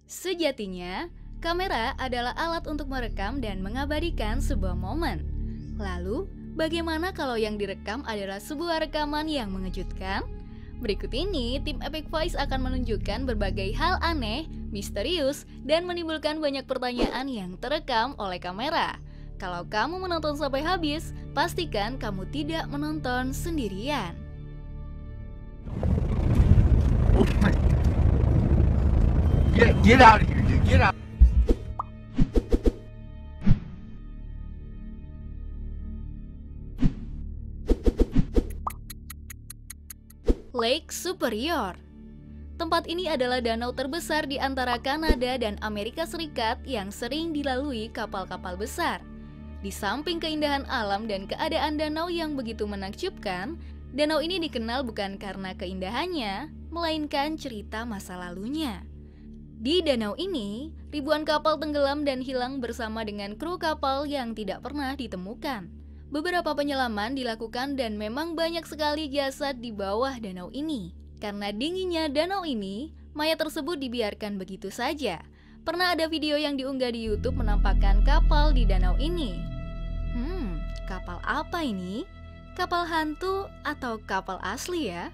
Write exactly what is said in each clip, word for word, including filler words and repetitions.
Sejatinya, kamera adalah alat untuk merekam dan mengabadikan sebuah momen. Lalu, bagaimana kalau yang direkam adalah sebuah rekaman yang mengejutkan? Berikut ini, tim Epic Voice akan menunjukkan berbagai hal aneh, misterius, dan menimbulkan banyak pertanyaan yang terekam oleh kamera. Kalau kamu menonton sampai habis, pastikan kamu tidak menonton sendirian. Get, get out of here, dude. Get out. Lake Superior. Tempat ini adalah danau terbesar di antara Kanada dan Amerika Serikat yang sering dilalui kapal-kapal besar. Di samping keindahan alam dan keadaan danau yang begitu menakjubkan, danau ini dikenal bukan karena keindahannya, melainkan cerita masa lalunya. Di danau ini, ribuan kapal tenggelam dan hilang bersama dengan kru kapal yang tidak pernah ditemukan. Beberapa penyelaman dilakukan dan memang banyak sekali jasad di bawah danau ini. Karena dinginnya danau ini, mayat tersebut dibiarkan begitu saja. Pernah ada video yang diunggah di YouTube menampakkan kapal di danau ini. Hmm, kapal apa ini? Kapal hantu atau kapal asli ya?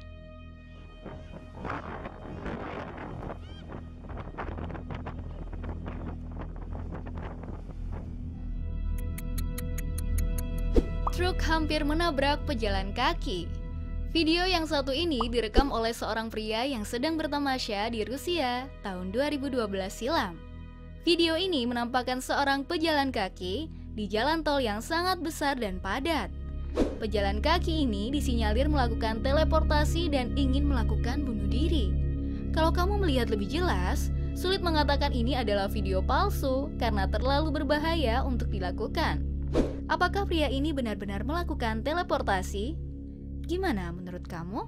Truk hampir menabrak pejalan kaki. Video yang satu ini direkam oleh seorang pria yang sedang bertamasya di Rusia tahun dua ribu dua belas silam. Video ini menampakkan seorang pejalan kaki di jalan tol yang sangat besar dan padat. Pejalan kaki ini disinyalir melakukan teleportasi dan ingin melakukan bunuh diri. Kalau kamu melihat lebih jelas, sulit mengatakan ini adalah video palsu karena terlalu berbahaya untuk dilakukan. Apakah pria ini benar-benar melakukan teleportasi? Gimana menurut kamu?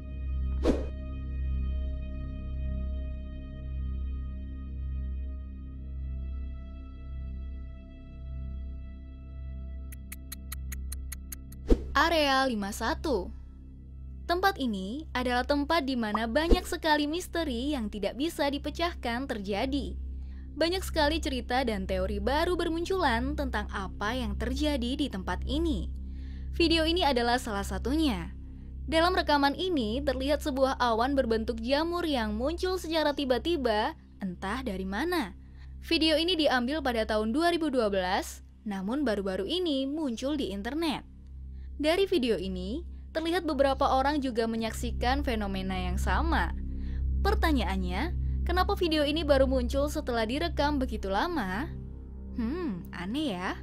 Area lima puluh satu. Tempat ini adalah tempat di mana banyak sekali misteri yang tidak bisa dipecahkan terjadi. Banyak sekali cerita dan teori baru bermunculan tentang apa yang terjadi di tempat ini. Video ini adalah salah satunya. Dalam rekaman ini terlihat sebuah awan berbentuk jamur yang muncul secara tiba-tiba, entah dari mana. Video ini diambil pada tahun dua ribu dua belas, namun baru-baru ini muncul di internet. Dari video ini, terlihat beberapa orang juga menyaksikan fenomena yang sama. Pertanyaannya, kenapa video ini baru muncul setelah direkam begitu lama? Hmm, aneh ya.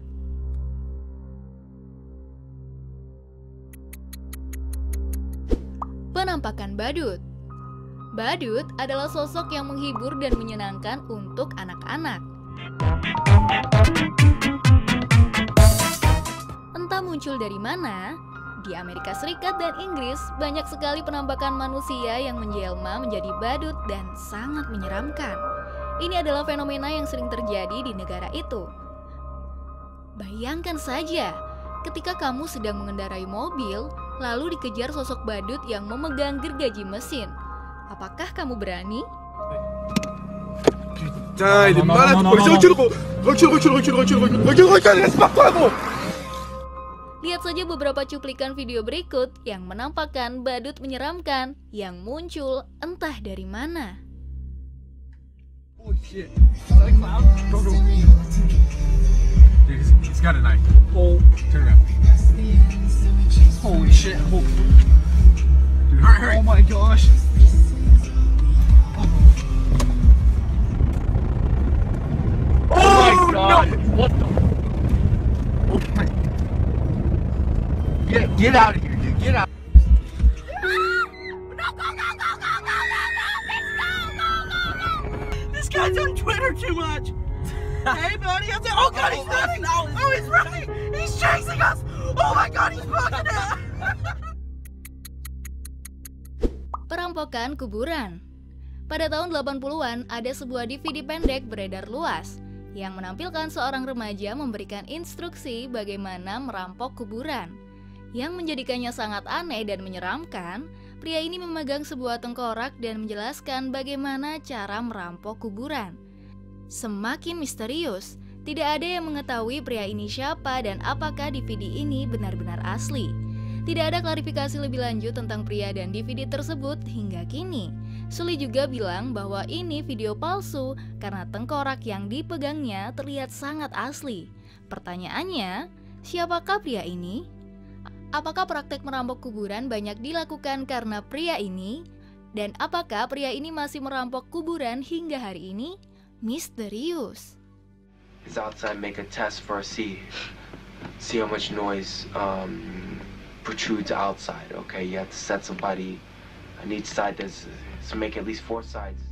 Penampakan badut. Badut adalah sosok yang menghibur dan menyenangkan untuk anak-anak. Entah muncul dari mana, di Amerika Serikat dan Inggris banyak sekali penampakan manusia yang menjelma menjadi badut dan sangat menyeramkan. Ini adalah fenomena yang sering terjadi di negara itu. Bayangkan saja, ketika kamu sedang mengendarai mobil, lalu dikejar sosok badut yang memegang gergaji mesin. Apakah kamu berani? Putain, il est malade. Recule, recule, recule, recule, recule, recule, recule, recule, laisse pas toi, bon. Lihat saja beberapa cuplikan video berikut yang menampakkan badut menyeramkan yang muncul entah dari mana. Oh shit. Is that a cloud? Go, go. Dude, he's, he's got a knife. Oh, turn around. Holy shit. Oh, dude, hurry, hurry. Oh my gosh. Oh, oh my god. No. What the? Oh my. Get, get out of here, dude. Get out. No, go, go, go, go, go, go, go, please go, go, go, go. This guy's on Twitter too much. Hey, buddy, I'm saying, oh god, he's running. Oh, he's running. He's chasing us. Oh my god, he's fucking it. Perampokan kuburan. Pada tahun delapan puluhan, ada sebuah D V D pendek beredar luas yang menampilkan seorang remaja memberikan instruksi bagaimana merampok kuburan. Yang menjadikannya sangat aneh dan menyeramkan, Pria ini memegang sebuah tengkorak dan menjelaskan bagaimana cara merampok kuburan. Semakin misterius, tidak ada yang mengetahui pria ini siapa dan apakah D V D ini benar-benar asli. Tidak ada klarifikasi lebih lanjut tentang pria dan D V D tersebut hingga kini. Suli juga bilang bahwa ini video palsu karena tengkorak yang dipegangnya terlihat sangat asli. Pertanyaannya, siapakah pria ini? Apakah praktek merampok kuburan banyak dilakukan karena pria ini? Dan apakah pria ini masih merampok kuburan hingga hari ini? Misterius. Is outside make a test for see see how much noise um, protrudes outside. Okay, you have to set somebody on each side. Does to make at least four sides.